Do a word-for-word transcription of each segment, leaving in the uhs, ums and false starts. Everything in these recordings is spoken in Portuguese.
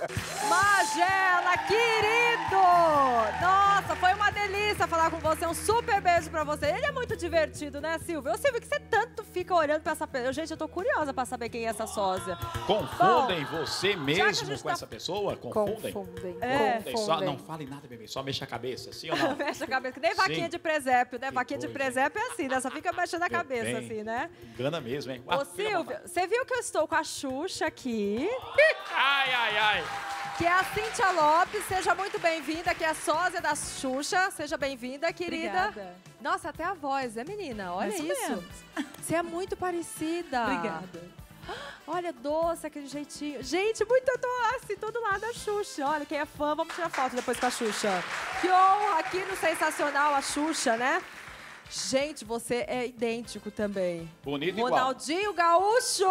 Magela, querido! Nossa, foi uma delícia falar com você. Um super beijo pra você. Ele é muito divertido, né, Silvio? Ô, Silvio, que você tanto fica olhando pra essa pessoa. Gente, eu tô curiosa pra saber quem é essa sósia. Confundem Bom, você mesmo com tá... essa pessoa? Confundem? Confundem. É. Confundem. Só, não fale nada, bebê. Só mexa a cabeça, sim ou não? Mexe a cabeça. Que nem vaquinha Sim. de presépio, né? Que vaquinha coisa. de presépio é assim, né? Só fica mexendo a Meu cabeça, bem. assim, né? Engana mesmo, hein? Ô, ah, Silvio, você viu que eu estou com a Xuxa aqui? Ai, ai, ai. Que é a Cíntia Lopes, seja muito bem-vinda, que é a sósia da Xuxa. Seja bem-vinda, querida. Obrigada. Nossa, até a voz, né, menina? Olha isso. isso. Você é muito parecida. Obrigada. Olha, doce, aquele jeitinho. Gente, muito, eu tô assim, todo lado da Xuxa. Olha, quem é fã, vamos tirar foto depois com a Xuxa. Que honra aqui no Sensacional, a Xuxa, né? Gente, você é idêntico também. Bonito igual. Ronaldinho Gaúcho!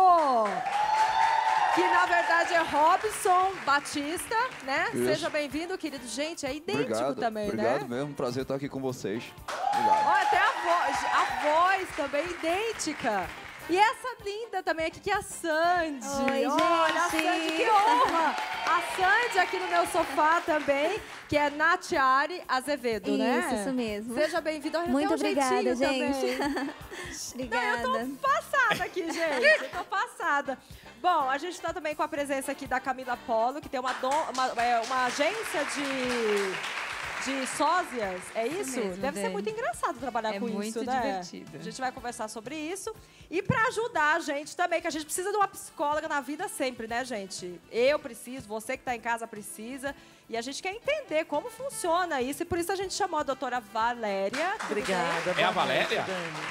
Que, na verdade, é Robson Batista, né? Isso. Seja bem-vindo, querido. Gente, é idêntico obrigado, também, obrigado né? Obrigado mesmo, prazer estar aqui com vocês. Obrigado. Olha, até a voz, a voz também idêntica. E essa linda também aqui, que é a Sandy. Oi, Olha, gente. a Sandy, que honra! A Sandy aqui no meu sofá também, que é Natiari Azevedo, isso, né? Isso, isso mesmo. Seja bem-vinda. Muito um obrigada, gente. Obrigada. Não, eu tô passada aqui, gente. Eu tô passada. Bom, a gente tá também com a presença aqui da Camila Polo, que tem uma, don, uma, uma agência de... De sósias, é isso? isso mesmo, Deve gente. ser muito engraçado trabalhar é com muito isso, né? divertido. A gente vai conversar sobre isso. E para ajudar a gente também, que a gente precisa de uma psicóloga na vida sempre, né, gente? Eu preciso, você que está em casa precisa. E a gente quer entender como funciona isso. E por isso a gente chamou a doutora Valéria. Obrigada. É a Valéria?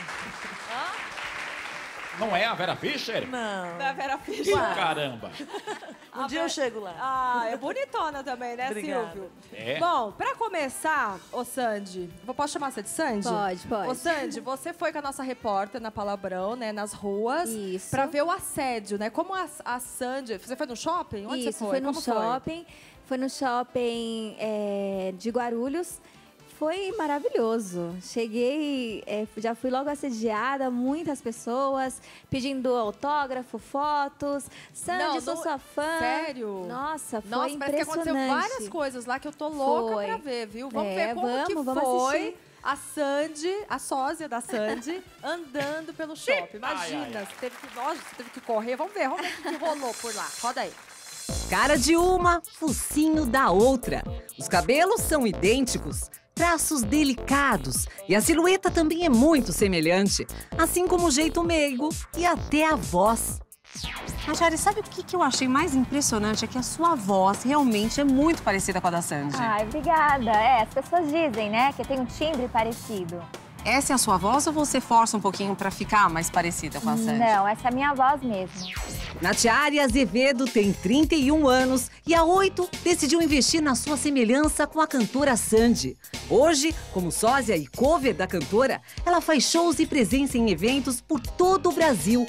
Hã? Não é a Vera Fischer? Não. Não é a Vera Fischer. Caramba. Um dia eu chego lá. Ah, é bonitona também, né, Obrigada. Silvio? É. Bom, pra começar, ô Sandy, posso chamar você de Sandy? Pode, pode. Ô Sandy, você foi com a nossa repórter na Palavrão, né, nas ruas. Isso. Pra ver o assédio, né? Como a, a Sandy... Você foi no shopping? Onde Isso, você foi? foi no Como shopping. Foi, foi no shopping é, de Guarulhos. Foi maravilhoso. Cheguei, é, já fui logo assediada, muitas pessoas pedindo autógrafo, fotos. Sandy, Não, sou não- sua fã. Sério? Nossa, foi Nossa, parece que aconteceu impressionante. várias coisas lá que eu tô louca Foi. pra ver, viu? Vamos É, ver como vamos, que vamos foi assistir. a Sandy, a sósia da Sandy, andando pelo shopping. Imagina, Ai, ai, ai. Você, teve que, nossa, você teve que correr. Vamos ver, vamos ver o que que rolou por lá. Roda aí. Cara de uma, focinho da outra. Os cabelos são idênticos, traços delicados e a silhueta também é muito semelhante, assim como o jeito meigo e até a voz. Natiari, sabe o que, que eu achei mais impressionante? É que a sua voz realmente é muito parecida com a da Sandy. Ai, obrigada. É, as pessoas dizem, né, que tem um timbre parecido. Essa é a sua voz ou você força um pouquinho pra ficar mais parecida com a Sandy? Não, essa é a minha voz mesmo. Natiari Azevedo tem trinta e um anos e há oito decidiu investir na sua semelhança com a cantora Sandy. Hoje, como sósia e cover da cantora, ela faz shows e presença em eventos por todo o Brasil.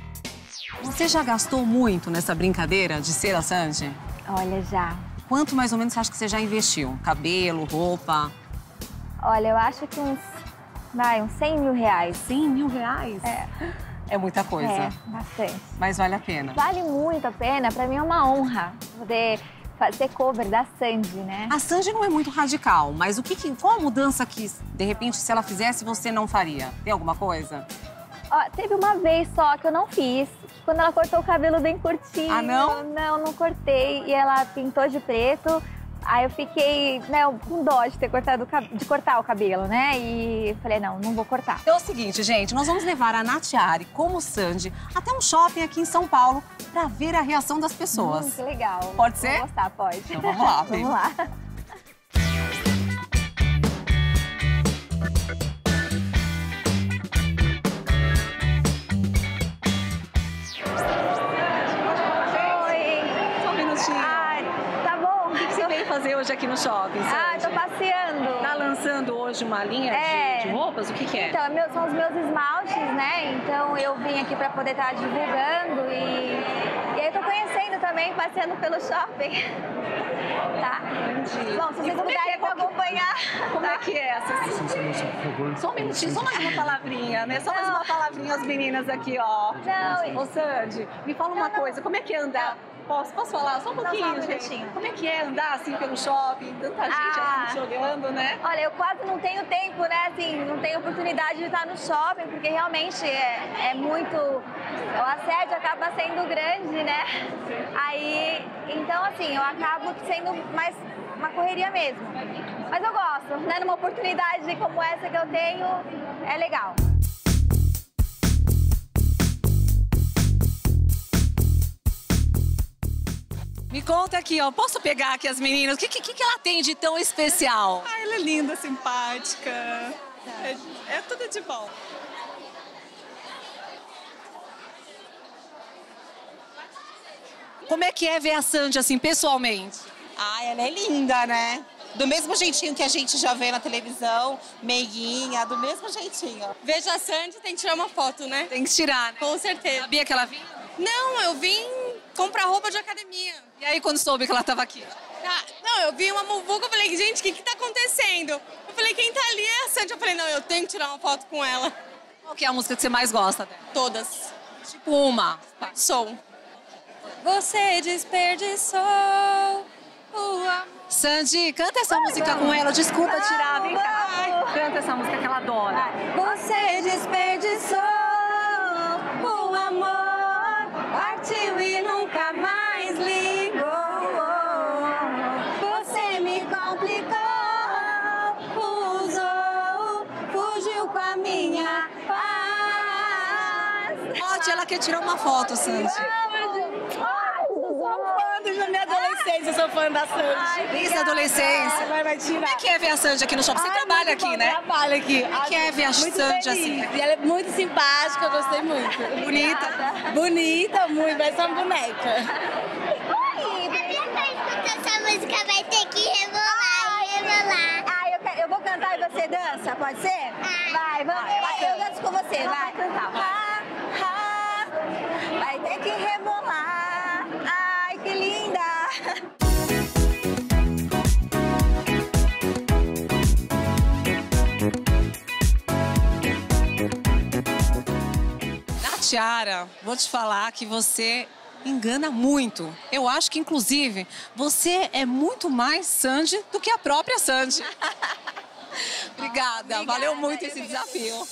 Você já gastou muito nessa brincadeira de ser a Sandy? Olha, já. Quanto mais ou menos você acha que você já investiu? Cabelo, roupa? Olha, eu acho que uns, vai, uns cem mil reais. cem mil reais? É. É muita coisa. É, bastante. Mas vale a pena. Vale muito a pena, pra mim é uma honra poder fazer cover da Sandy, né? A Sandy não é muito radical, mas o que, que qual a mudança que, de repente, se ela fizesse, você não faria? Tem alguma coisa? Ó, teve uma vez só que eu não fiz, quando ela cortou o cabelo bem curtinho. Ah, não? Não, não cortei. E ela pintou de preto. Aí eu fiquei, né, com dó de ter cortado, o cab- de cortar o cabelo, né? E falei, não, não vou cortar. Então é o seguinte, gente, nós vamos levar a Natiari, como Sandy, até um shopping aqui em São Paulo pra ver a reação das pessoas. Hum, que legal. Pode ser? Vou gostar, pode. Então vamos lá, Pri. Vamos lá. Oi. Só um minutinho. Ai, tá bom. O que você veio fazer hoje aqui no shopping, Sandy? Ah, tô passeando. Tá lançando hoje uma linha É. de, de roupas? O que que é? Então, é meu- são os meus esmaltes, né? Então eu vim aqui pra poder estar divulgando e, e aí eu tô conhecendo também, passeando pelo shopping. Tá? Entendi. Bom, se E vocês como é que puderem é? me acompanhar. Como tá? é que é essa? Só um minutinho, só mais uma palavrinha, né? Só mais Não. uma palavrinha as meninas aqui, ó. Não, Ô, Sandy, me fala uma Não, não. coisa, como é que é andar? Posso, posso falar? Só um pouquinho, só um gente. minutinho. Como é que é andar assim pelo shopping? Tanta gente Ah. assim jogando, né? Olha, eu quase não tenho tempo, né? Assim, não tenho oportunidade de estar no shopping, porque realmente é, é muito... O assédio acaba sendo grande, né? Aí, então assim, eu acabo sendo mais uma correria mesmo. Mas eu gosto, né? Numa oportunidade como essa que eu tenho, é legal. Me conta aqui, ó. Posso pegar aqui as meninas? O que, que, que ela tem de tão especial? Ah, ela é linda, simpática. É, é tudo de bom. Como é que é ver a Sandy assim, pessoalmente? Ah, ela é linda, né? Do mesmo jeitinho que a gente já vê na televisão, meiguinha, do mesmo jeitinho. Vejo a Sandy, tem que tirar uma foto, né? Tem que tirar, né? Com certeza. Sabia que ela vinha? Não, eu vim comprar roupa de academia. E aí, quando soube que ela estava aqui? Ah, não, eu vi uma muvuca, eu falei, gente, o que que tá acontecendo? Eu falei, quem tá ali é a Sandy. Eu falei, não, eu tenho que tirar uma foto com ela. Qual que é a música que você mais gosta dela? Todas. Tipo uma. Sou. Você desperdiçou o amor. Sandy, canta essa música com ela. Desculpa tirar, vem cá. Canta essa música que ela adora. Você desperdiçou o amor, partiu e nunca mais ligou. Você me complicou, usou, fugiu com a minha paz. Ótimo, ela quer tirar uma foto, Sandy. Desde a minha adolescência, eu sou fã da Sandy. Desde a adolescência. Vai, vai tirar. Como é que é ver a Sandy aqui no shopping? Você Ai, trabalha muito aqui, bom, né? Trabalho aqui. Como é que é ver a Muito Sandy feliz. assim? E ela é muito simpática, eu gostei muito. Bonita? Bonita, muito, parece uma boneca. Essa música vai ter que rebolar, rebolar. Ah, eu, quero- eu vou cantar e você dança, pode ser? Vai, vamos. Vai, eu danço com você, vai. cantar, vai. Ah, ah, vai ter que rebolar. Ai, que linda. Natiara, vou te falar que você engana muito. Eu acho que, inclusive, você é muito mais Sandy do que a própria Sandy. Obrigada, Obrigada, valeu muito esse eu- desafio.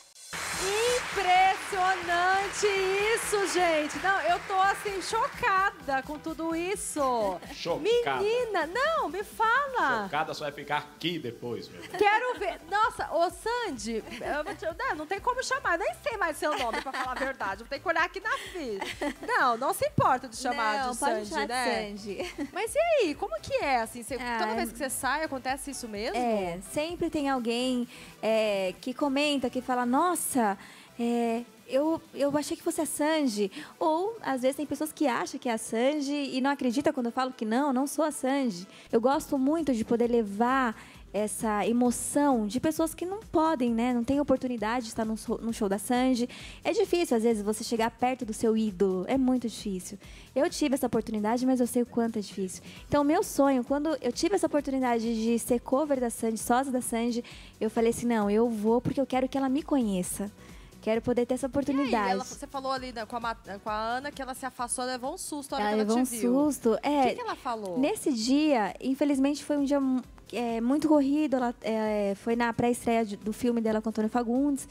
Impressionante isso, gente. Não, eu tô assim, chocada com tudo isso. Chocada. Menina, não, me fala. Chocada só vai ficar aqui depois, meu. Quero ver. Nossa, ô Sandy, eu vou te- não, não tem como chamar, nem sei mais seu nome, pra falar a verdade. Vou ter que olhar aqui na ficha. Não, não se importa de chamar Não, de pode Sandy, chamar de né? Sandy. Mas e aí, como que é? Assim, você- Ah, toda vez que você sai, acontece isso mesmo? É, sempre tem alguém é, que comenta, que fala, nossa, é, eu, eu achei que fosse a Sandy. Ou, às vezes, tem pessoas que acham que é a Sandy e não acreditam quando eu falo que não, não sou a Sandy. Eu gosto muito de poder levar essa emoção de pessoas que não podem, né? Não têm oportunidade de estar no show, no show da Sandy. É difícil, às vezes, você chegar perto do seu ídolo. É muito difícil. Eu tive essa oportunidade, mas eu sei o quanto é difícil. Então, o meu sonho, quando eu tive essa oportunidade de ser cover da Sandy, sósia da Sandy, eu falei assim, não, eu vou porque eu quero que ela me conheça. Quero poder ter essa E aí, oportunidade. ela- você falou ali né, com, a, Ma- com a Ana que ela se afastou, levou um susto a hora Ela que levou ela um te viu. susto. O É, que, que ela falou? nesse dia, infelizmente, foi um dia mu- é, muito corrido. Ela é, foi na pré-estreia de- do filme dela com Antônio Fagundes.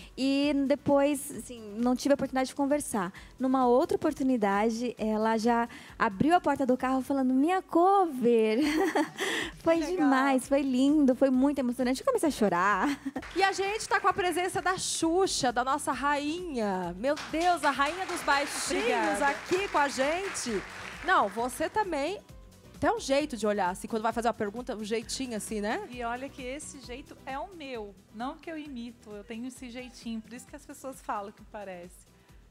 E depois, assim, não tive a oportunidade de conversar. Numa outra oportunidade, ela já abriu a porta do carro falando, minha cover. Foi demais, foi lindo, foi muito emocionante. Eu comecei a chorar. E a gente tá com a presença da Xuxa, da nossa rainha. Meu Deus, a rainha dos baixinhos Obrigada. aqui com a gente. Não, você também tem um jeito de olhar, assim, quando vai fazer uma pergunta, um jeitinho assim, né? E olha que esse jeito é o meu, não que eu imito. Eu tenho esse jeitinho, por isso que as pessoas falam que parece.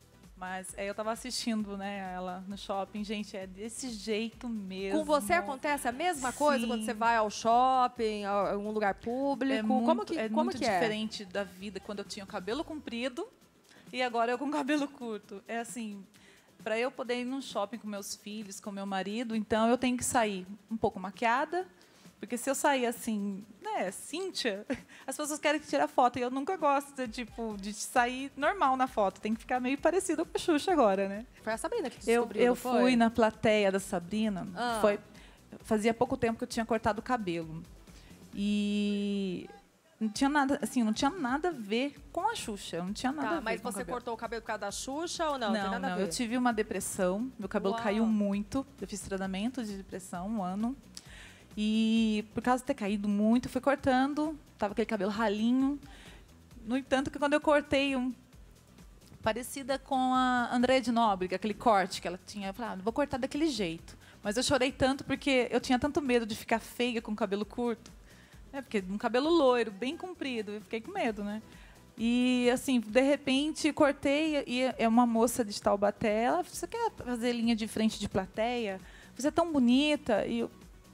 Mas é, eu tava assistindo, né, ela no shopping. Gente, é desse jeito mesmo. Com você acontece a mesma coisa Sim. quando você vai ao shopping, a algum lugar público? É como muito, que, é como muito que é? diferente da vida quando eu tinha o cabelo comprido e agora eu com cabelo curto. É assim, para eu poder ir num shopping com meus filhos, com meu marido, então eu tenho que sair um pouco maquiada, Porque se eu sair assim, né, Cíntia, as pessoas querem tirar foto. E eu nunca gosto de, tipo, de sair normal na foto. Tem que ficar meio parecido com a Xuxa agora, né? Foi a Sabrina que Eu, descobriu, eu não foi? fui na plateia da Sabrina. Ah. Foi, fazia pouco tempo que eu tinha cortado o cabelo. E não tinha nada, assim, não tinha nada a ver com a Xuxa. Não tinha nada Tá, a ver mas com o você cabelo. cortou o cabelo por causa da Xuxa ou não? Não, tem Não, nada não, a ver. eu tive uma depressão, meu cabelo Uau. caiu muito, eu fiz tratamento de depressão um ano. E por causa de ter caído muito, fui cortando, tava aquele cabelo ralinho. No entanto, que quando eu cortei, um, parecida com a Andréa de Nóbrega, aquele corte que ela tinha, eu falei, ah, não vou cortar daquele jeito. Mas eu chorei tanto porque eu tinha tanto medo de ficar feia com o cabelo curto. É, porque um cabelo loiro, bem comprido, eu fiquei com medo, né? E, assim, de repente, cortei e é uma moça de Taubaté, ela, você quer fazer linha de frente de plateia? Você é tão bonita. E eu,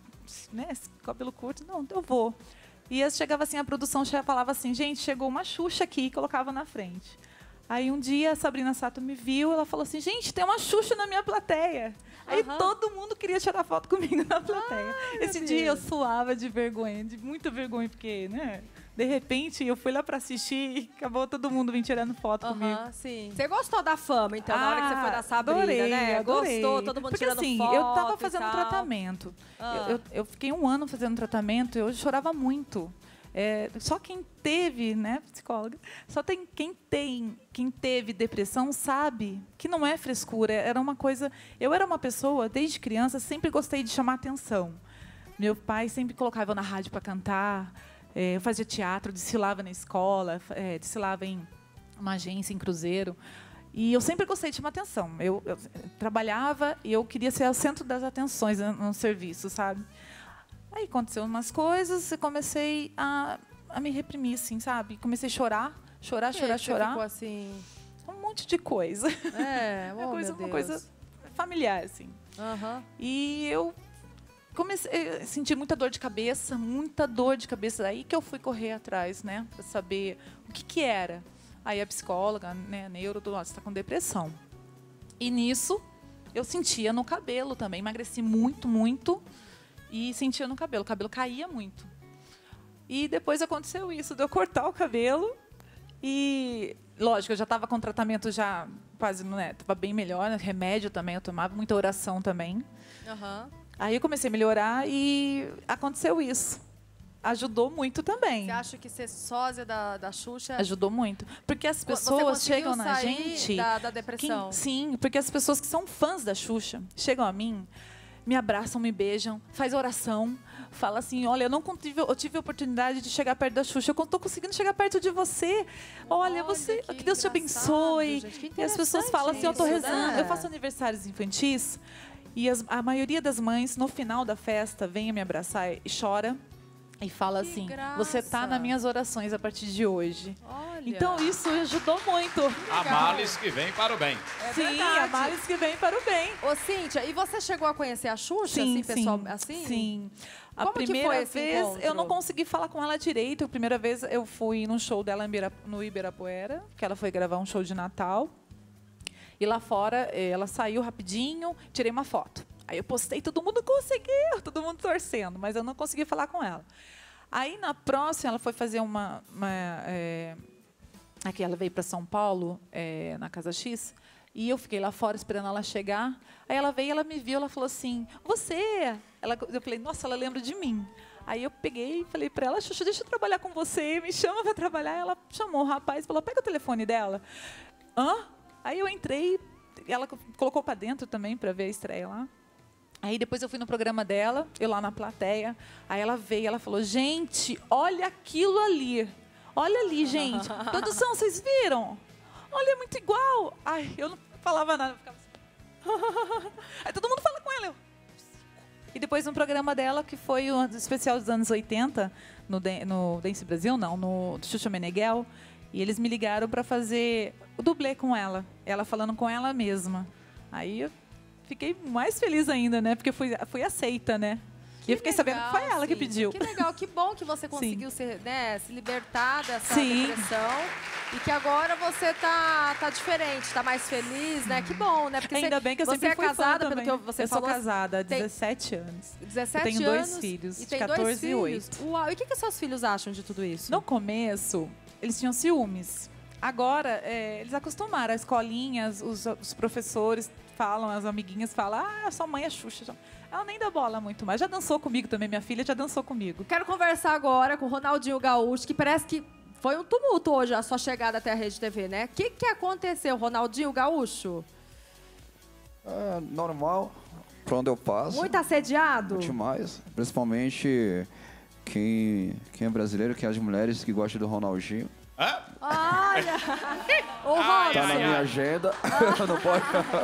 né, esse cabelo curto, não, eu vou. E eu chegava assim, a produção falava assim, gente, chegou uma Xuxa aqui, e colocava na frente. Aí um dia a Sabrina Sato me viu, ela falou assim, gente, tem uma Xuxa na minha plateia. Aí Aham. todo mundo queria tirar foto comigo na plateia. Ai, Esse meu dia eu Deus. suava de vergonha, de muita vergonha, porque, né? De repente, eu fui lá pra assistir e acabou todo mundo vindo tirando foto comigo. Aham, sim. Você gostou da fama, então, na hora que você foi da Sabrina, adorei, né? adorei. Gostou, todo mundo Porque, tirando assim, foto eu tava e fazendo tal. tratamento. Ah. Eu, eu, eu fiquei um ano fazendo tratamento e eu chorava muito. É, só quem teve, né, psicóloga, só tem quem tem, quem teve depressão sabe que não é frescura, era uma coisa. Eu era uma pessoa, desde criança, sempre gostei de chamar atenção. Meu pai sempre colocava eu na rádio para cantar, é, eu fazia teatro, desfilava na escola, é, desfilava em uma agência, em cruzeiro. E eu sempre gostei de chamar atenção. Eu, eu trabalhava e eu queria ser o centro das atenções no, no serviço, sabe? Aí aconteceu umas coisas e comecei a, a me reprimir, assim, sabe? Comecei a chorar, chorar, Por que chorar, que você chorar. ficou assim? Um monte de coisa. É, uma oh, coisa, meu uma Deus. coisa familiar, assim. Aham. E eu comecei a sentir muita dor de cabeça, muita dor de cabeça. Daí que eu fui correr atrás, né? Pra saber o que que era. Aí a psicóloga, né, a neuro, do lado, você está com depressão. E nisso, eu sentia no cabelo também. Emagreci muito, muito. E sentia no cabelo. O cabelo caía muito. E depois aconteceu isso, de eu cortar o cabelo. E, lógico, eu já estava com tratamento já quase, né? Estava bem melhor. Né, remédio também, eu tomava muita oração também. Aham. Aí eu comecei a melhorar e aconteceu isso. Ajudou muito também. Você acha que ser sósia da, da Xuxa... Ajudou muito. Porque as Você pessoas conseguiu chegam na sair gente... da, da depressão? Quem- sim, porque as pessoas que são fãs da Xuxa chegam a mim, me abraçam, me beijam, faz oração, fala assim, olha, eu não tive, eu tive a oportunidade de chegar perto da Xuxa, eu estou conseguindo chegar perto de você. Olha, Olha, você, que que Deus te engraçado, abençoe. gente, que E as pessoas interessante falam assim, eu estou isso, rezando. né? Eu faço aniversários infantis e as- a maioria das mães, no final da festa, vem me abraçar e chora. E fala Que assim, graça. você tá nas minhas orações a partir de hoje. Olha. Então isso ajudou muito. Há males que vêm para o bem. É Sim, verdade. há males que vêm para o bem. Ô, Cíntia, e você chegou a conhecer a Xuxa, assim, pessoal, assim? Sim. A Como que primeira foi esse vez, encontro? eu não consegui falar com ela direito. A primeira vez eu fui num show dela em Ibira- no Ibirapuera, que ela foi gravar um show de Natal. E lá fora, eh, ela saiu rapidinho, tirei uma foto. Aí eu postei, todo mundo conseguiu, todo mundo torcendo, mas eu não consegui falar com ela. Aí, na próxima, ela foi fazer uma... uma é, aqui, ela veio para São Paulo, é, na Casa X, e eu fiquei lá fora esperando ela chegar. Aí ela veio, ela me viu, ela falou assim, você... Ela, eu falei, nossa, ela lembra de mim. Aí eu peguei e falei para ela, Xuxa, deixa eu trabalhar com você, me chama para trabalhar. Ela chamou o rapaz, falou, pega o telefone dela. Hã? Aí eu entrei, ela colocou para dentro também para ver a estreia lá. Aí depois eu fui no programa dela, eu lá na plateia. Aí ela veio, ela falou, gente, olha aquilo ali. Olha ali, gente. Produção, vocês viram? Olha, é muito igual. Ai, eu não falava nada, eu ficava assim. Aí todo mundo fala com ela. Eu... E depois no programa dela, que foi o especial dos anos oitenta, no, Dan- no Dance Brasil, não, no Xuxa Meneghel. E eles me ligaram para fazer o dublê com ela. Ela falando com ela mesma. Aí eu fiquei mais feliz ainda, né? Porque fui, fui aceita, né? Que e eu fiquei sabendo que foi ela que sim. pediu. Que legal, que bom que você conseguiu se, né, se libertar dessa Sim. depressão. E que agora você tá, tá diferente, tá mais feliz, né? Que bom, né? Porque Ainda você, bem que eu você sempre é fui casada, fã pelo também. que você eu falou. Eu sou casada há tem dezessete anos. dezessete eu tenho anos. dois filhos, e de tem quatorze dois e oito. Uau, e o que, que seus filhos acham de tudo isso? No começo, eles tinham ciúmes. Agora, é, eles acostumaram. A escolinha, os, os professores falam, as amiguinhas falam, ah, sua mãe é Xuxa. Ela nem dá bola muito mais. Já dançou comigo também, minha filha já dançou comigo. Quero conversar agora com o Ronaldinho Gaúcho, que parece que foi um tumulto hoje a sua chegada até a Rede T V, né? O que, que aconteceu, Ronaldinho Gaúcho? É normal, pra onde eu passo. Muito assediado? Demais. Principalmente quem, quem é brasileiro, que é as mulheres que gostam do Ronaldinho. Hã? Olha! Ô, Tá Robson. na minha agenda. não, pode,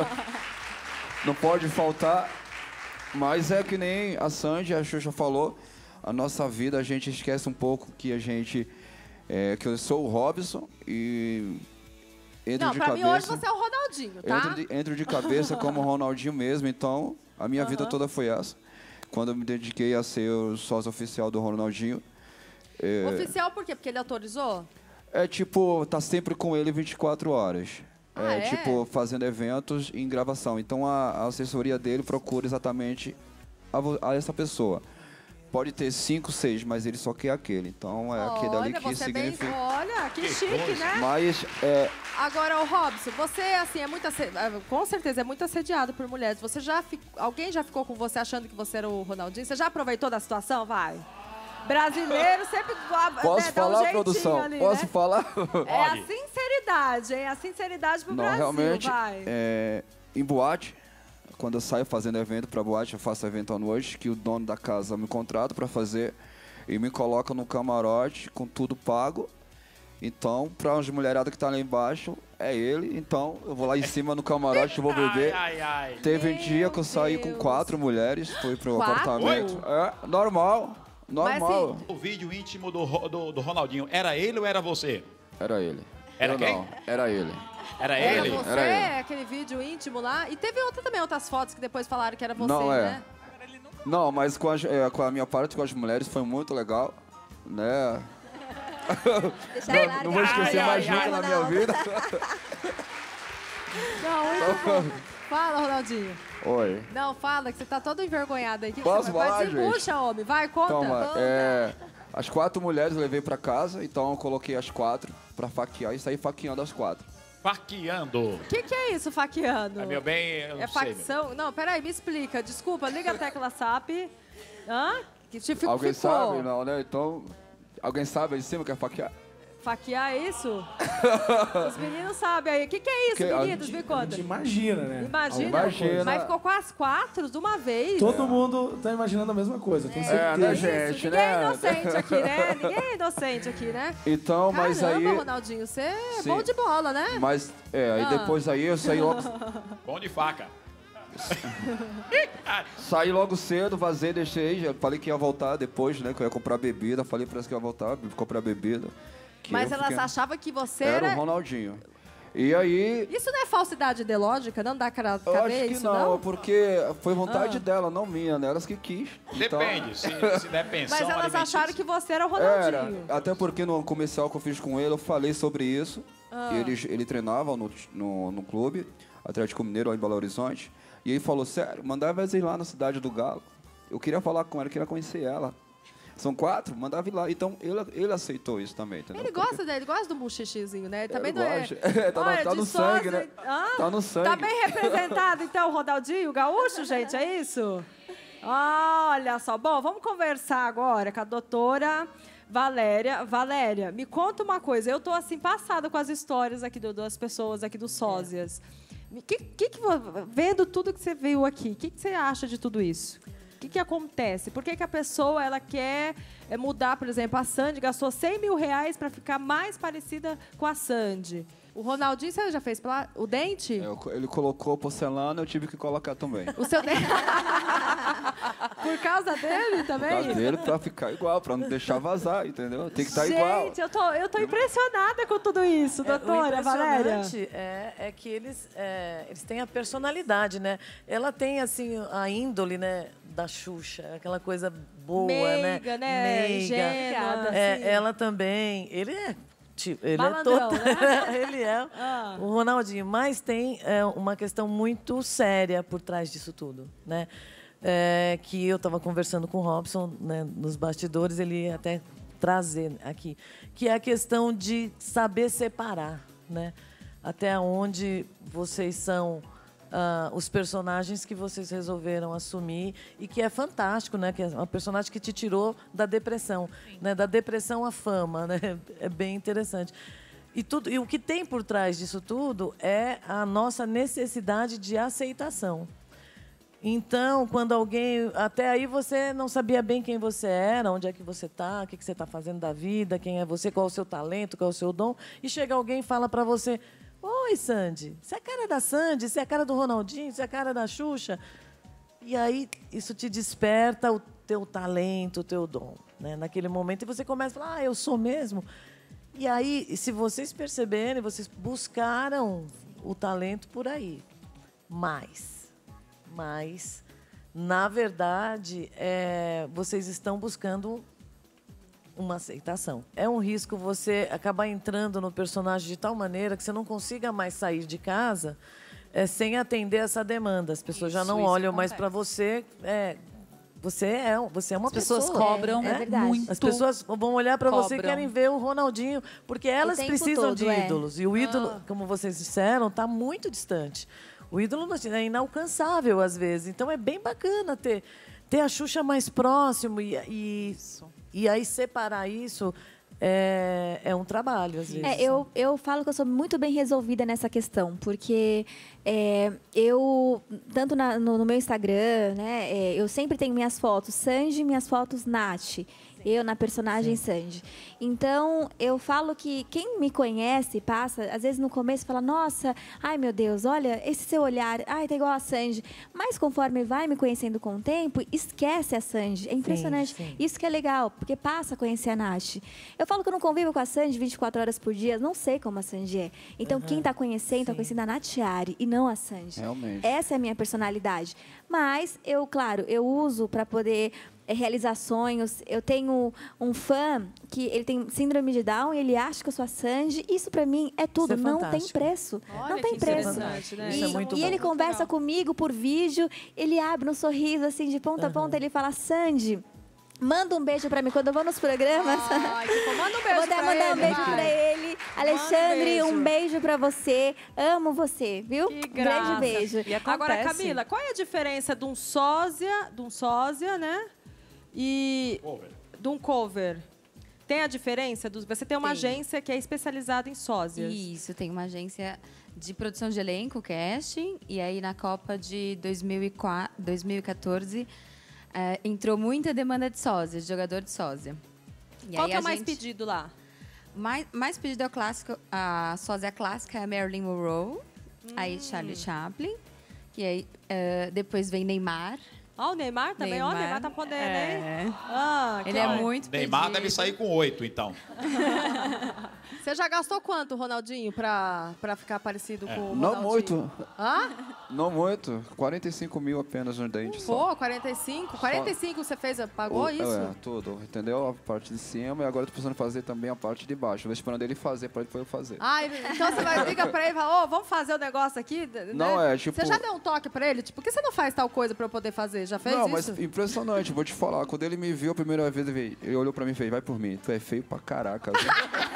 não pode faltar. Mas é que nem a Sandy, a Xuxa falou, a nossa vida, a gente esquece um pouco que a gente... É, que eu sou o Robson e entro Não, de pra cabeça... mim hoje você é o Ronaldinho, tá? Entro de, entro de cabeça como o Ronaldinho mesmo, então a minha Uhum. vida toda foi essa. Quando eu me dediquei a ser o sócio oficial do Ronaldinho. É, Oficial por quê? Porque ele autorizou? é tipo, tá sempre com ele vinte e quatro horas. Ah, é, é? tipo, fazendo eventos em gravação. Então a, a assessoria dele procura exatamente a, vo- a essa pessoa. Pode ter cinco, seis, mas ele só quer aquele. Então é aquele ali Olha, que você é bem... significa. Olha, que, Que chique, coisa. né? Mas é, Agora, o Robson, você, assim, é muito assedi... com certeza é muito assediado por mulheres. Você já fi... Alguém já ficou com você achando que você era o Ronaldinho? Você já aproveitou da situação? Vai. Brasileiro sempre posso né, dá um falar, jeitinho produção? ali, Posso né? falar? É a sinceridade, hein? A sinceridade pro Não, Brasil, realmente, vai. é, em boate, quando eu saio fazendo evento para boate, eu faço evento à noite, que o dono da casa me contrata para fazer e me coloca no camarote com tudo pago. Então, para as mulheradas que tá lá embaixo, é ele. Então, eu vou lá em cima no camarote, vou beber. Ai, ai, ai. Teve um dia que eu saí Deus. com quatro mulheres, fui pro Quatro? apartamento. É, normal, normal. assim, O vídeo íntimo do, Ro- do, do Ronaldinho, era ele ou era você? Era ele. Era Eu quem? Não, era ele. Era Era ele? você, Era ele. aquele vídeo íntimo lá. E teve outra também, outras fotos que depois falaram que era você, Não, é. né? Não, mas com, as- é, com a minha parte com as mulheres foi muito legal, né? Deixa Não, largar. não vou esquecer Ai, mais ai, nunca ai. na minha vida. Não, muito bom. Fala, Ronaldinho. Oi. Não, fala, que você tá todo envergonhado aí. Que que Posso você vai? falar, Vai, desembucha, homem. Vai, conta. Toma, Conta. é, as quatro mulheres eu levei pra casa, então eu coloquei as quatro pra faquear e saí faqueando as quatro. Faqueando. O que, que é isso, faqueando? É meu bem, eu não É sei, meu. facção? Não, peraí, me explica. Desculpa, liga a tecla S A P. Hã? Que te fico, Alguém ficou. sabe? Não, né? Então, alguém sabe aí em cima que é faquear? Faquear é isso? Os meninos sabem aí. O que, que é isso, Que- a meninos? gente- Me conta. Imagina, né? Imagina. Imagina. Mas ficou com as quatro de uma vez. Todo mundo tá imaginando a mesma coisa, tenho É, certeza. né, Isso, gente, ninguém é né? inocente aqui, né? Ninguém é inocente aqui, né? Então, mas Caramba, aí... Ronaldinho, você é Sim. bom de bola, né? Mas, é, aí Ah. depois aí eu saí logo, Bom de faca. saí logo cedo, vazei, deixei, já falei que ia voltar depois, né? Que eu ia comprar bebida, falei pra elas que ia voltar, comprar bebida. que Mas eu elas fiquei- achavam que você Era era... o Ronaldinho. E aí, Isso não é falsidade ideológica? Não dá cara eu caber acho que isso, não, não? porque foi vontade Ah. dela, não minha, né? Elas que quis. Então, Depende. Se, se der pensão Mas elas alimentícia. acharam que você era o Era, Ronaldinho. até porque no comercial que eu fiz com ele, eu falei sobre isso. Ah. Ele, ele treinava no, no, no clube, Atlético Mineiro, lá em Belo Horizonte. E ele falou, sério, mandava elas ir lá na Cidade do Galo. Eu queria falar com ela, eu queria conhecer ela. São quatro, mandava ir lá. Então, ele, ele aceitou isso também, entendeu? Ele gosta dele, ele gosta do buchichizinho, né? Ele também Ele não é... gosta. É, tá no- Olha, tá de no sangue, sósia- né? Hã? Tá no sangue. Tá bem representado, então, o Ronaldinho, o gaúcho, gente, é isso? Olha só. Bom, vamos conversar agora com a doutora Valéria. Valéria, me conta uma coisa. Eu tô, assim, passada com as histórias aqui do- das pessoas aqui do Sósias. Me- Que, que, que, vo- vendo tudo que você viu aqui, o que, que você acha de tudo isso? O que, que acontece? Por que, que a pessoa ela quer é, mudar, por exemplo, a Sandy gastou cem mil reais para ficar mais parecida com a Sandy? O Ronaldinho, você já fez pela... o dente? Eu- ele colocou porcelana, eu tive que colocar também. O seu dente? Por causa dele também? Por causa dele, pra ficar igual, pra não deixar vazar, entendeu? Tem que estar Gente, igual. eu tô, eu tô impressionada com tudo isso, É, doutora o Valéria. impressionante é, é que eles, é, eles têm a personalidade, né? Ela tem, assim, a índole, né, da Xuxa, aquela coisa boa, Meiga, né? né? Meiga. Ingênua, É, assim. Ela também. Ele é. Tipo, ele Malandrão, é todo. né? Ele é Ah. o Ronaldinho. Mas tem é, uma questão muito séria por trás disso tudo, né? É, que eu estava conversando com o Robson, né, nos bastidores, ele ia até trazer aqui, que é a questão de saber separar, né? Até onde vocês são ah, os personagens que vocês resolveram assumir e que é fantástico, né? Que é uma personagem que te tirou da depressão, né? Da depressão à fama, né? É bem interessante. E, tudo, e o que tem por trás disso tudo é a nossa necessidade de aceitação. Então, quando alguém... Até aí você não sabia bem quem você era, onde é que você está, o que, que você está fazendo da vida, quem é você, qual é o seu talento, qual é o seu dom. E chega alguém e fala para você, oi, Sandy, você é a cara da Sandy, você é a cara do Ronaldinho, você é a cara da Xuxa. E aí isso te desperta o teu talento, o teu dom, né? Naquele momento, e você começa a falar, ah, eu sou mesmo. E aí, se vocês perceberem, vocês buscaram o talento por aí. Mais. Mas, na verdade, é, vocês estão buscando uma aceitação. É um risco você acabar entrando no personagem de tal maneira que você não consiga mais sair de casa é, sem atender essa demanda. As pessoas Isso, já não isso olham mais acontece. para você. É, você, é, você é uma As pessoas pessoa. cobram é, verdade. muito. As pessoas vão olhar para você e Cobram. querem ver o Ronaldinho, porque elas tempo precisam todo, de é. ídolos. E o ídolo, Ah. como vocês disseram, está muito distante. O ídolo é inalcançável, às vezes. Então, é bem bacana ter, ter a Xuxa mais próximo. E, e, e aí, separar isso é, é um trabalho, às vezes. É, eu, eu falo que eu sou muito bem resolvida nessa questão, porque é, eu, tanto na- no, no meu Instagram, né, é, eu sempre tenho minhas fotos Sandy e minhas fotos Nath. Eu na personagem Sandy. Então, eu falo que quem me conhece, passa, às vezes no começo, fala, nossa, ai meu Deus, olha, esse seu olhar, ai, tá igual a Sandy. Mas conforme vai me conhecendo com o tempo, esquece a Sandy. É impressionante. sim. Isso que é legal, porque passa a conhecer a Nath. Eu falo que eu não convivo com a Sandy vinte e quatro horas por dia, não sei como a Sandy é. Então, quem está conhecendo, está conhecendo a Nathiari e não a Sandy. Realmente. Essa é a minha personalidade. Mas, eu, claro, eu uso para poder é, realizar sonhos. Eu tenho um fã que ele tem síndrome de Down e ele acha que eu sou a Sandy. Isso, para mim, é tudo. Isso é não tem fantástico. preço. Olha não tem que preço. interessante, né? E, Isso é muito e bom. ele conversa legal. comigo por vídeo, ele abre um sorriso assim de ponta a ponta, ele fala, Sandy, manda um beijo pra mim quando eu vou nos programas. Ai, que bom. Manda um beijo Vou dar, pra mandar um ele, beijo vai. pra ele. Alexandre, beijo. um beijo pra você. Amo você, viu? Que Um graça. grande beijo. E acontece. Agora, Camila, qual é a diferença de um sósia, de um sósia, né? E Cover. de um cover? Tem a diferença? Dos... Você tem uma Tem. agência que é especializada em sósias. Isso, tem uma agência de produção de elenco, casting, e aí na Copa de dois mil e quatro, dois mil e quatorze eh, entrou muita demanda de sósia, de jogador de sósia. E Qual aí que é a o mais gente- pedido lá? Mais, mais pedido é o clássico, a sósia clássica é a Marilyn Monroe, aí Charlie Chaplin, e aí eh, depois vem Neymar. Ó, o Neymar também. Ó, o Neymar tá podendo, hein? Ah, que Ele é ó. muito Neymar pedido. deve sair com oito, então. Você já gastou quanto, Ronaldinho, pra, pra ficar parecido com o Não Ronaldinho? muito. Hã? Não muito. quarenta e cinco mil apenas nos dentes. só. Pô, quarenta e cinco? quarenta e cinco você fez, pagou O- isso? É, tudo. Entendeu? A parte de cima e agora eu tô precisando fazer também a parte de baixo. Eu tô esperando ele fazer pra depois eu fazer. Ah, ele- então você vai ligar pra ele e fala, ô, vamos fazer o negócio aqui? né? Não, é, tipo- Você já deu um toque pra ele? Tipo, por que você não faz tal coisa pra eu poder fazer? Já fez Não, isso? mas impressionante, vou te falar. Quando ele me viu a primeira vez, ele veio- ele olhou pra mim e fez, vai por mim, tu é feio pra caraca. viu?"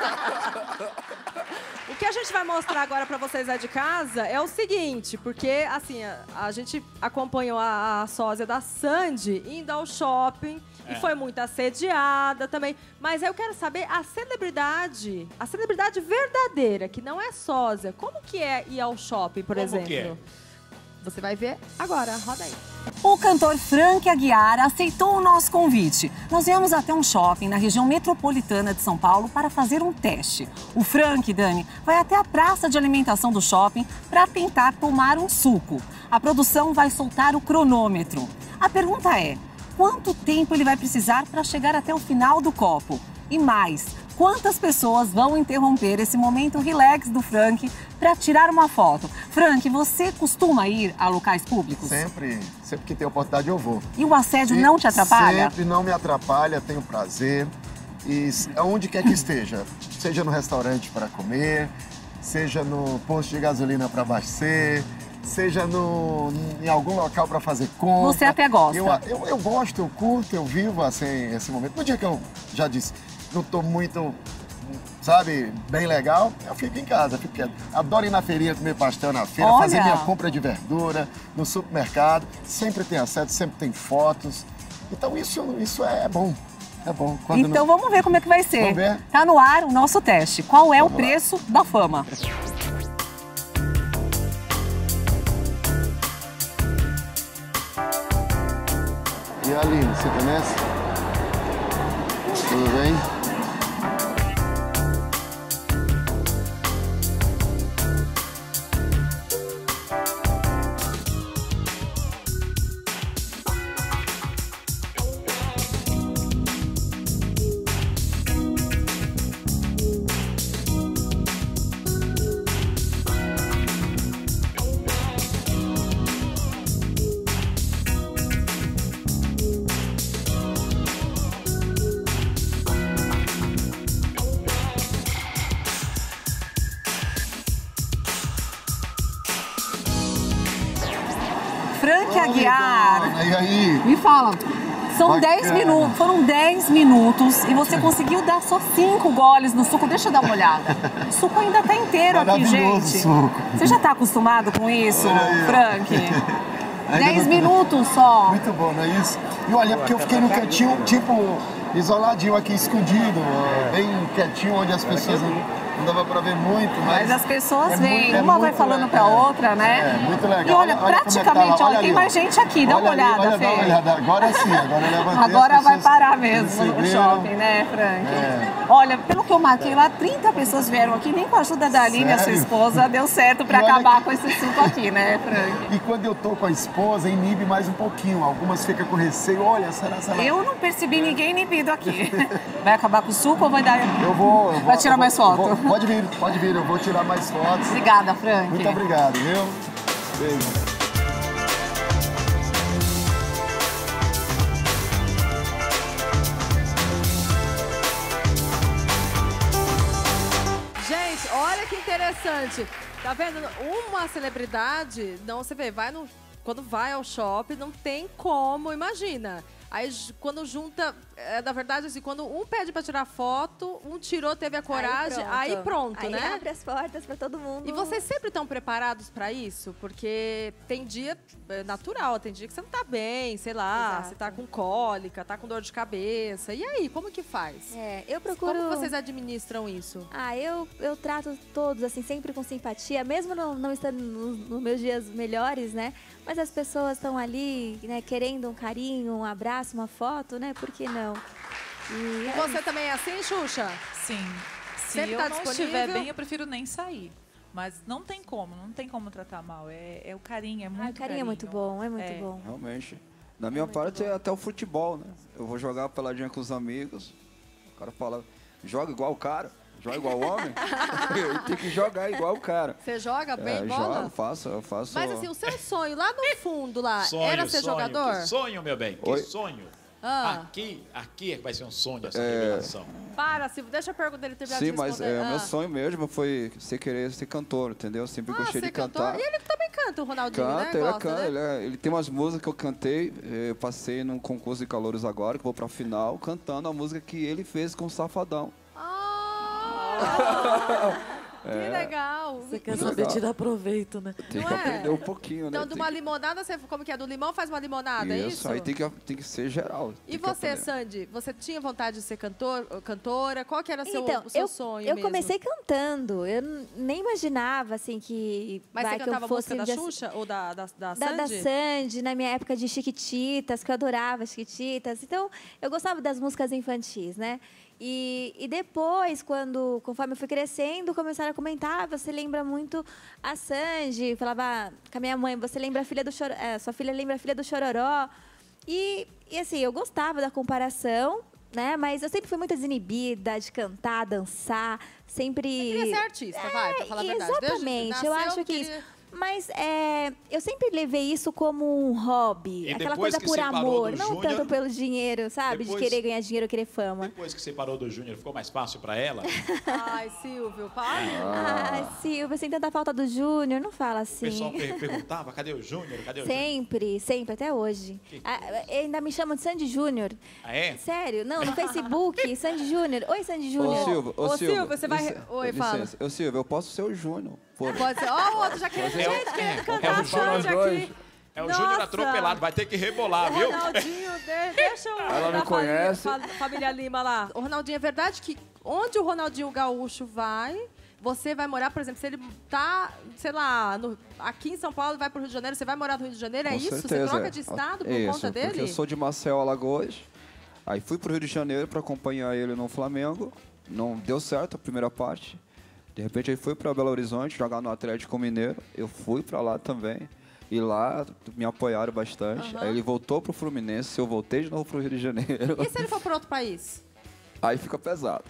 O que a gente vai mostrar agora pra vocês aí de casa é o seguinte, porque, assim, a, a gente acompanhou a, a sósia da Sandy indo ao shopping É. e foi muito assediada também. Mas eu quero saber a celebridade, a celebridade verdadeira, que não é sósia, como que é ir ao shopping, por Como exemplo? que é? Você vai ver agora, roda aí. O cantor Frank Aguiar aceitou o nosso convite. Nós viemos até um shopping na região metropolitana de São Paulo para fazer um teste. O Frank, Dani, vai até a praça de alimentação do shopping para tentar tomar um suco. A produção vai soltar o cronômetro. A pergunta é, quanto tempo ele vai precisar para chegar até o final do copo? E mais, quantas pessoas vão interromper esse momento relax do Frank para tirar uma foto. Frank, você costuma ir a locais públicos? Sempre, sempre que tem oportunidade eu vou. E o assédio não te atrapalha? Sempre não me atrapalha, tenho prazer. E onde quer que esteja, seja no restaurante para comer, seja no posto de gasolina para abastecer, seja no, em algum local para fazer compra. Você até gosta? Eu, eu, eu gosto, eu curto, eu vivo assim, esse momento. No dia que eu já disse, não estou muito, sabe, bem legal, eu fico em casa, fico quieto. Adoro ir na feirinha comer pastel na feira, Olha. fazer minha compra de verdura no supermercado. Sempre tem assédio, sempre tem fotos. Então isso, isso é bom. É bom. Quando Então não... vamos ver como é que vai ser. Vamos ver. Tá no ar o nosso teste. Qual é vamos o preço lá. da fama? E a Aline, você conhece? Tudo bem? Frank Aguiar. Dona, e aí? Me fala. São Bacana. dez minutos, foram dez minutos e você conseguiu dar só cinco goles no suco. Deixa eu dar uma olhada. O suco ainda tá inteiro aqui, Maravilhoso gente. suco. Você já tá acostumado com isso, Aí, Frank? Ainda dez não- minutos só. Muito bom, não é isso? E olha, porque eu fiquei no cantinho, tipo, isoladinho aqui, escondido, ó, bem quietinho, onde as pessoas não, não dava pra ver muito, mas... Mas as pessoas é vêm, muito- é uma vai muito falando legal. pra outra, né? É, muito legal. E olha, como é que tá praticamente, lá. olha, tem ali, mais ó. gente aqui, dá uma Olha ali, olhada, olha, Fê. dá uma olhada. Agora sim, agora eu levantei. Agora as vai pessoas parar mesmo o seguiram. shopping, né, Frank? É. Olha, pelo que eu marquei lá, trinta pessoas vieram aqui, nem com a ajuda da Aline, a sua Sério? esposa, deu certo pra E olha acabar que- com esse suco aqui, né, Frank? E quando eu tô com a esposa, inibe mais um pouquinho. Algumas ficam com receio. Olha, será, será? Eu não percebi ninguém inibido aqui. Vai acabar com o suco ou vai dar... Eu vou... Eu vou Vai tirar eu vou- mais foto? eu vou- pode vir, pode vir. Eu vou tirar mais fotos. Obrigada, Frank. Muito obrigado, viu? Beijo. Gente, olha que interessante. Tá vendo? Uma celebridade, não, você vê, vai no, quando vai ao shopping, não tem como, imagina. Aí ju- quando junta, é, na verdade, assim, quando um pede pra tirar foto, um tirou, teve a coragem, aí pronto, Aí né? abre as portas pra todo mundo. E vocês sempre estão preparados pra isso? Porque tem dia é natural, tem dia que você não tá bem, sei lá, Exato. você tá com cólica, tá com dor de cabeça. E aí, como que faz? É, eu procuro... Como vocês administram isso? Ah, eu, eu trato todos, assim, sempre com simpatia, mesmo não, não estando nos, nos meus dias melhores, né? Mas as pessoas estão ali, né, querendo um carinho, um abraço, uma foto, né? Por que não? E é Você também é assim, Xuxa? Sim. Se Sempre eu tá não disponível? estiver bem, eu prefiro nem sair. Mas não tem como, não tem como tratar mal. É, é o carinho, é muito Ah, o carinho é muito bom, é muito É. bom. Realmente. Na minha parte é até o futebol, né? Eu vou jogar uma peladinha com os amigos. O cara fala, joga igual o cara, joga igual o homem. Eu tenho que jogar igual o cara. Você joga bem É, bola? jogo, faço, eu faço. Mas assim, o seu sonho lá no fundo, lá, Sonho, era ser sonho, jogador? Que sonho, meu bem, que Oi? sonho. Ah. Aqui, aqui é que vai ser um sonho essa É. revelação. Para, Silvio, deixa a pergunta dele terminar Sim, de mas responder. é, o meu Ah. sonho mesmo foi ser querer ser cantor, entendeu? Eu sempre Ah, gostei você de cantou? cantar. E ele também canta, o Ronaldinho, Canta, né? ele, Gosta, canta, né? ele, é- ele tem umas músicas que eu cantei, eh, eu passei num concurso de calouros agora, que vou pra final, cantando a música que ele fez com o Safadão. Que É. legal. Você quer Muito saber legal. tirar proveito, né? Tem Não que é? aprender um pouquinho, né? Então, de Tem uma que- limonada, você, como que é? Do limão faz uma limonada, é isso? aí tem que, tem que ser geral. E tem que você, aprender. Sandy, você tinha vontade de ser cantor, cantora? Qual que era o seu, Então, o seu eu, sonho eu mesmo? comecei cantando. Eu n- nem imaginava, assim, que... Mas vai, você que cantava eu a fosse música da um dia- Xuxa ou da, da, da Da, da Sandy? Sandy, na minha época de Chiquititas, que eu adorava Chiquititas. Então, eu gostava das músicas infantis, né? E, e depois, quando, conforme eu fui crescendo, começaram a comentar, "Ah, você lembra muito a Sandy", falava com a minha mãe, "você lembra a filha do Chororó, sua filha lembra a filha do Chororó". E, e assim, eu gostava da comparação, né? Mas eu sempre fui muito desinibida de cantar, dançar, sempre... Você queria ser artista, vai, pra falar a verdade. Exatamente, Desde- eu nasceu, acho que queria- isso... Mas é, eu sempre levei isso como um hobby, E aquela depois coisa que por separou amor, do não Júnior, tanto pelo dinheiro, sabe? depois- De querer ganhar dinheiro, querer fama. Depois que separou do Júnior, ficou mais fácil pra ela? Ai, Silvio, para. Ah, Silvia, sem tanta falta do Júnior, não fala O assim. pessoal per- perguntava, cadê o Júnior? Cadê o Júnior? Sempre, sempre, até hoje. Ah, ainda me chamam de Sandy Júnior. Ah, é? Sério, não, no Facebook, Sandy Júnior. Oi, Sandy Júnior. Ô, Silvio, ô, Ô, Silvio, Silvio, você vai- licença, Oi, fala. licença. Ô, Silvio, eu posso ser o Júnior. Pô. Pode ser. Ó, o outro já querendo. Pode ser. Gente, querendo É, cantar é a o Júnior Sandy dois. aqui. É o Nossa. Júnior atropelado, vai ter que rebolar, viu? Ronaldinho, de- deixa o... Ela me da conhece. Família, fa- família Lima lá. O Ronaldinho, é verdade que onde o Ronaldinho Gaúcho vai, você vai morar, por exemplo, se ele tá, sei lá, no- aqui em São Paulo, vai pro Rio de Janeiro, você vai morar no Rio de Janeiro, é Com isso? certeza, Você troca é. de estado por Isso, conta dele? porque eu sou de Maceió, Alagoas. Aí fui pro Rio de Janeiro para acompanhar ele no Flamengo. Não deu certo a primeira parte. De repente ele foi para Belo Horizonte jogar no Atlético Mineiro. Eu fui para lá também. E lá me apoiaram bastante. Aham. Aí ele voltou pro Fluminense, eu voltei de novo pro Rio de Janeiro. E se ele for para outro país? Aí fica pesado.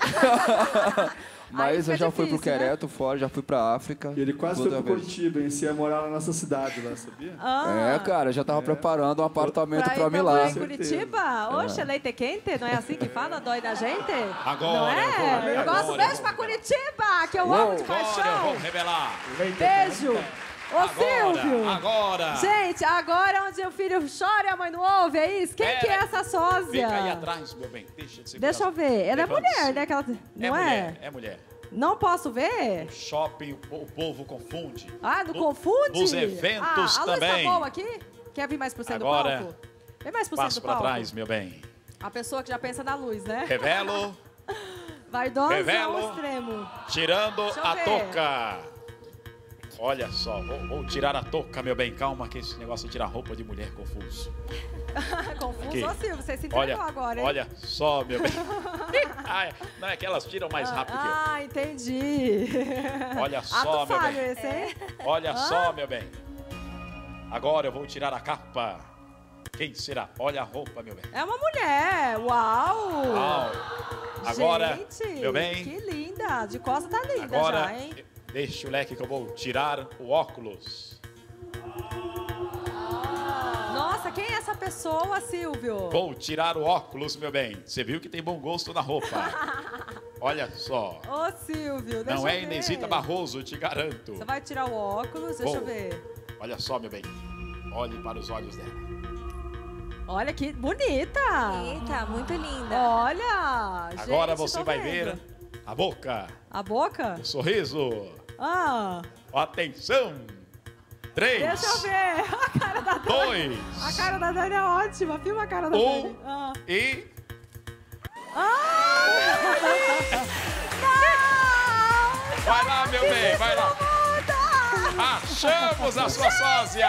Aí Mas fica eu já fui pro difícil, né? Quereto fora, já fui pra África. E ele quase Toda foi pro vez. Curitiba, hein? Se ia morar na nossa cidade lá, sabia? Ah, É, cara, eu já tava preparando um apartamento pra pra, ir mim pra lá. morar em Curitiba? Oxe, É. leite quente? Não é assim que fala? Dói da gente? Agora, Não eu vou- é? Eu gosto. agora eu Beijo pra Curitiba, que eu Uou, amo de agora eu paixão. vou revelar. Beijo. Ô, Agora, Silvio. agora. Gente, agora onde o filho chora e a mãe não ouve, é isso? Quem Pera que é aí. essa sósia? Fica aí atrás, meu bem. Deixa de ser Deixa eu ver. Ela é Levante-se. mulher, né? Que ela... Não é? mulher, é mulher. Não posso ver? Shopping, o po- o povo confunde. Ah, não No- confunde? Nos eventos ah, a luz também. tá boa aqui? Quer vir mais pro centro Agora, do palco? Vem mais pro centro Passo do pra palco. trás, meu bem. A pessoa que já pensa na luz, né? Revelo, Vaidosa Revelo. ao extremo. tirando Deixa eu a ver. touca. Olha só, vou, vou tirar a touca, meu bem. Calma que esse negócio de tirar roupa de mulher é confuso. Confuso, Aqui. ô Silvio, você se entregou Olha, agora, hein? olha só, meu bem. Ah, não, é que elas tiram mais rápido que eu. Ah, entendi. Olha Ato só, meu falho bem. esse, hein? Olha Hã? só, meu bem. Agora eu vou tirar a capa. Quem será? Olha a roupa, meu bem. É uma mulher, uau! Uau. Agora, Gente, meu bem. que linda. De costa tá linda Agora, já, hein? deixa o leque que eu vou tirar o óculos. Nossa, quem é essa pessoa, Silvio? Vou tirar o óculos, meu bem. Você viu que tem bom gosto na roupa. Olha só. Ô, Silvio, deixa Não eu é ver. Inesita Barroso, te garanto. Você vai tirar o óculos, deixa eu Vou. ver. Olha só, meu bem. Olhe para os olhos dela. Olha que bonita. Bonita, muito linda. Olha, Agora gente, você tô vai vendo. ver a boca, A boca? o sorriso. Ah, Atenção. Três, deixa eu ver. A cara da Dani. dois, A cara da Dani é ótima. Filma a cara da um Dani. Ah. e... Vai lá, meu bem, vai lá. Achamos a sua sósia.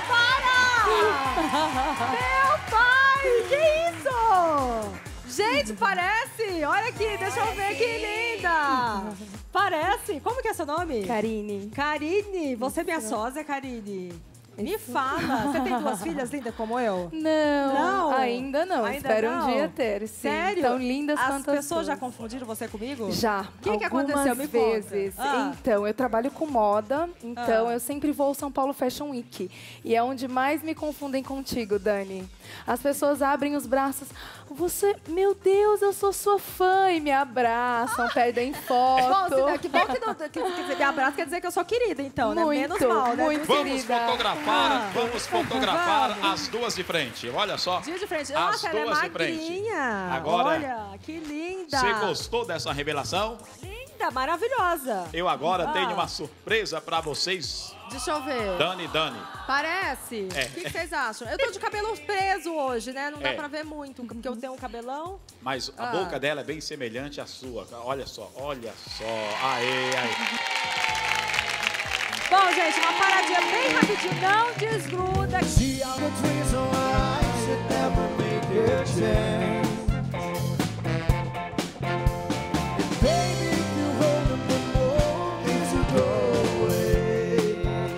Meu pai, que isso? Gente, parece. Olha aqui, deixa eu ver que linda. Parece. Como que é seu nome? Karine. Karine, você é minha sósia, Karine. Me fala, você tem duas filhas lindas como eu? Não, Não? ainda não. Ainda Espero não? um dia ter, sim. Sério? Tão lindas As quanto as pessoas já suas. confundiram você comigo? Já. O que, que aconteceu? Algumas Me vezes. conta. Ah. Então, eu trabalho com moda, então Ah. eu sempre vou ao São Paulo Fashion Week. E é onde mais me confundem contigo, Dani. As pessoas abrem os braços. Você, meu Deus, eu sou sua fã. E me abraçam, pedem foto. Bom, se- que bom que, não, que, que você me abraça, quer dizer que eu sou querida, então, né? Muito, Menos mal, né? muito Vamos querida. fotografar, Ah. vamos fotografar Vamos. as duas de frente. Olha só. Dia de frente. As Nossa, ela é duas de frente. magrinha. Agora, Olha, que linda. você gostou dessa revelação? Linda, maravilhosa. Eu agora Ah. tenho uma surpresa pra vocês, Deixa eu ver. Dani e Dani. Parece? É. O que, que vocês acham? Eu tô de cabelo preso hoje, né? Não dá É. pra ver muito, porque eu tenho um cabelão. Mas a Ah. boca dela é bem semelhante à sua. Olha só, olha só. Aê, aê. Bom, gente, uma paradinha bem rapidinho. Não desgruda. See all the trees are I should never make a change.